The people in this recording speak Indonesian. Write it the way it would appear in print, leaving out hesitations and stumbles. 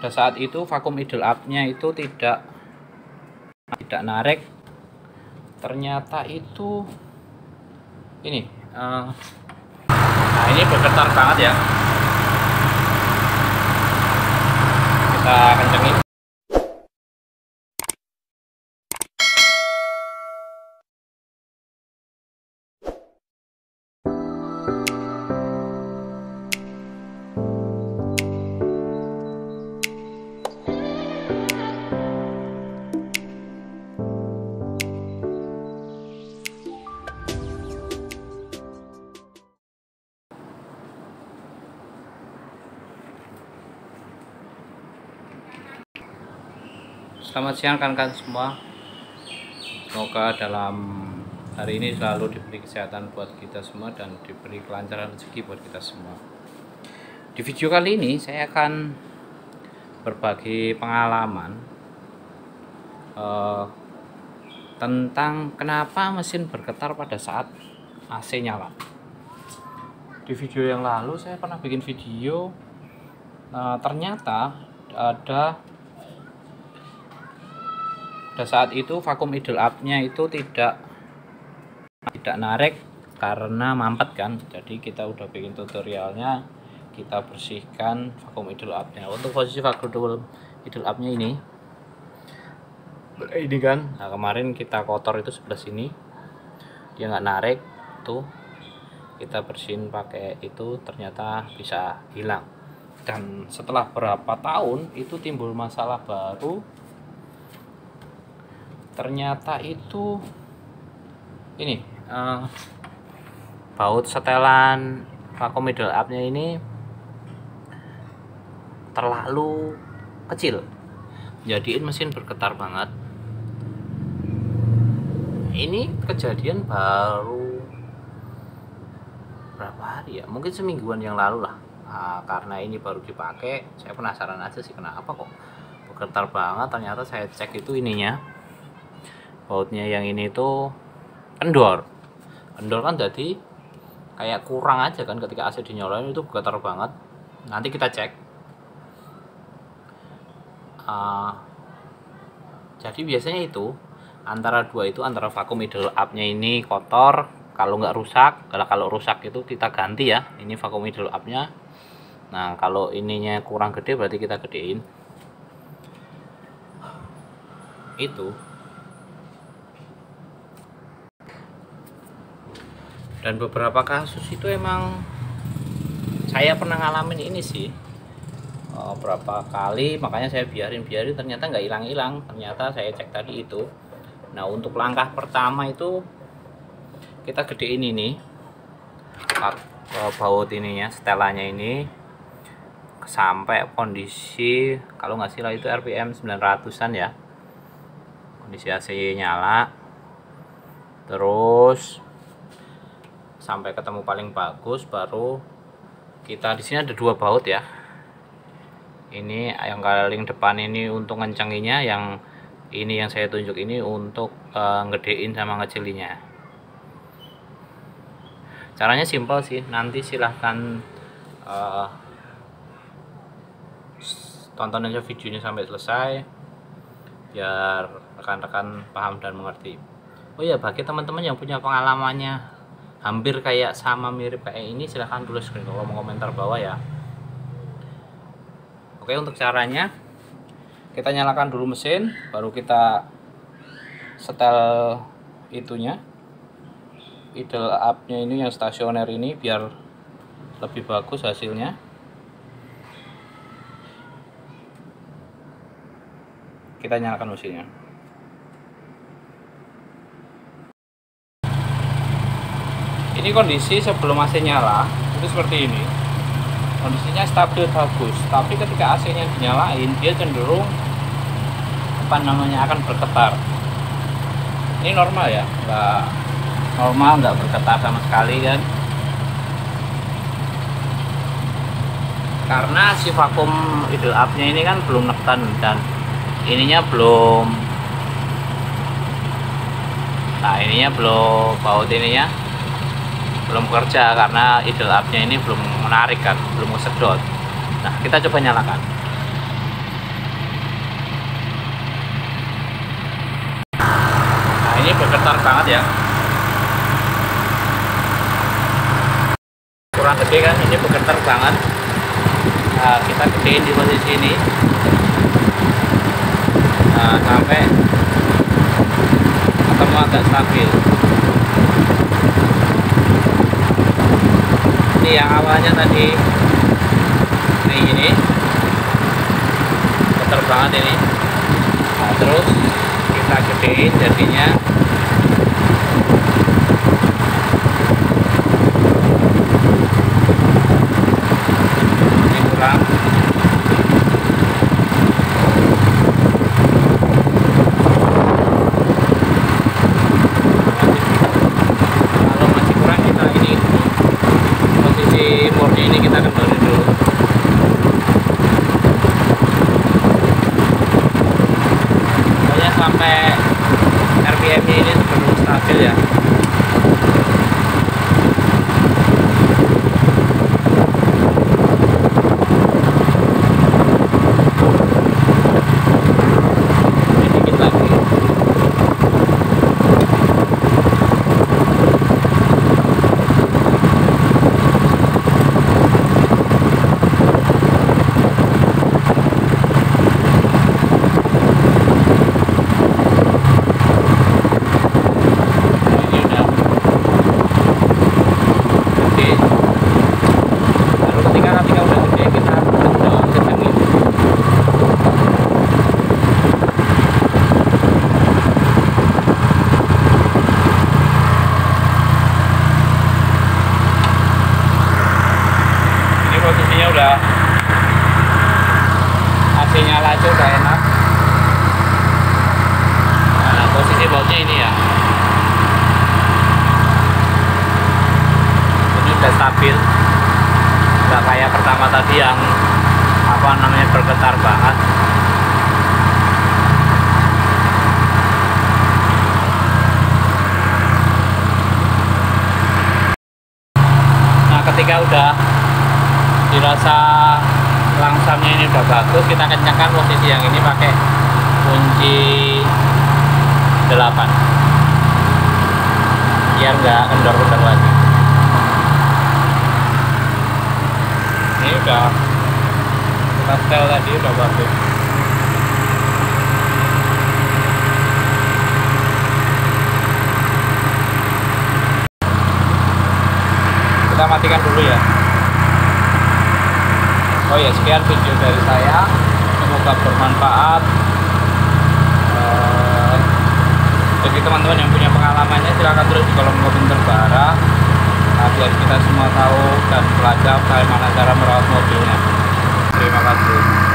Pada saat itu vakum idle up-nya itu tidak narik. Ternyata itu ini nah ini bergetar banget ya, kita kencengin. Selamat siang rekan-rekan semua. Semoga dalam hari ini selalu diberi kesehatan buat kita semua dan diberi kelancaran rezeki buat kita semua. Di video kali ini saya akan berbagi pengalaman tentang kenapa mesin bergetar pada saat AC nyala. Di video yang lalu saya pernah bikin video, ternyata pada saat itu vakum idle up-nya itu tidak narik karena mampet kan. Jadi kita udah bikin tutorialnya, kita bersihkan vakum idle up-nya. Untuk posisi vakum idle up-nya ini kan, nah kemarin kita kotor itu sebelah sini, dia nggak narik tuh, kita bersihin pakai itu, ternyata bisa hilang. Dan setelah berapa tahun itu timbul masalah baru, ternyata itu ini baut setelan vakum idle up-nya ini terlalu kecil, jadiin mesin bergetar banget. Ini kejadian baru berapa hari ya, mungkin semingguan yang lalu lah. Karena ini baru dipakai, saya penasaran aja sih kenapa kok bergetar banget. Ternyata saya cek itu ininya, bautnya yang ini tuh kendor kan, jadi kayak kurang aja kan ketika AC dinyalain itu bergetar banget. Nanti kita cek. Jadi biasanya itu antara vakum idle up-nya ini kotor, kalau nggak rusak. Kalau rusak itu kita ganti ya, ini vakum idle up-nya. Nah kalau ininya kurang gede berarti kita gedein itu. Dan beberapa kasus itu emang saya pernah ngalamin ini sih, berapa kali, makanya saya biarin ternyata nggak hilang. Ternyata saya cek tadi itu. Nah untuk langkah pertama itu kita gedein ini baut ininya, setelannya ini sampai kondisi kalau nggak salah itu RPM 900-an ya, kondisi AC nyala, terus sampai ketemu paling bagus, baru kita di sini ada dua baut ya. Ini yang paling depan ini untuk ngencenginya, yang ini yang saya tunjuk ini untuk ngedein sama ngecilinya. Caranya simpel sih, nanti silahkan tonton aja videonya sampai selesai biar rekan-rekan paham dan mengerti. Oh ya, bagi teman-teman yang punya pengalamannya hampir kayak sama mirip kayak ini, silahkan tulis di kolom komentar bawah ya. Oke, untuk caranya kita nyalakan dulu mesin, baru kita setel itunya, idle up-nya ini yang stasioner ini, biar lebih bagus hasilnya. Kita nyalakan mesinnya. Ini kondisi sebelum AC nyala itu seperti ini, kondisinya stabil bagus. Tapi ketika AC nya dinyalain, dia cenderung akan bergetar. Ini normal ya, nggak bergetar sama sekali kan, karena si vakum idle up nya ini kan belum neken dan ininya belum, baut ininya belum kerja karena idle up-nya ini belum menarik kan, belum ngesedot. Nah kita coba nyalakan. bergetar banget ya, kurang gede kan, ini bergetar banget. Nah, kita gedein di posisi ini, nah sampai ketemu agak stabil. Ini yang awalnya tadi kayak gini, getar banget ini. Nah, terus kita gedein jadinya ini kurang. Kalau masih kurang kita ini posisi mode ini kita kendali dulu. Pokoknya sampai RPM ini belum stabil ya. Ini dikit lagi. Ini udah gede. Lalu ketika udah gede kita down kencengin. Ini posisinya udah AC nyala aja udah enak. Nah, posisi bautnya ini ya, ini udah stabil, nggak kayak pertama tadi yang apa namanya bergetar banget. Nah, ketika udah dirasa langsamnya ini udah bagus, kita kencangkan posisi yang ini pakai kunci 8 biar nggak kendor-kendor lagi. Ini udah kita setel tadi udah bagus. Kita matikan dulu ya. Oh ya, sekian video dari saya, semoga bermanfaat. Bagi teman-teman yang punya pengalamannya silahkan tulis di kolom komentar bawah, biar kita semua tahu dan belajar bagaimana cara merawat mobilnya. Terima kasih.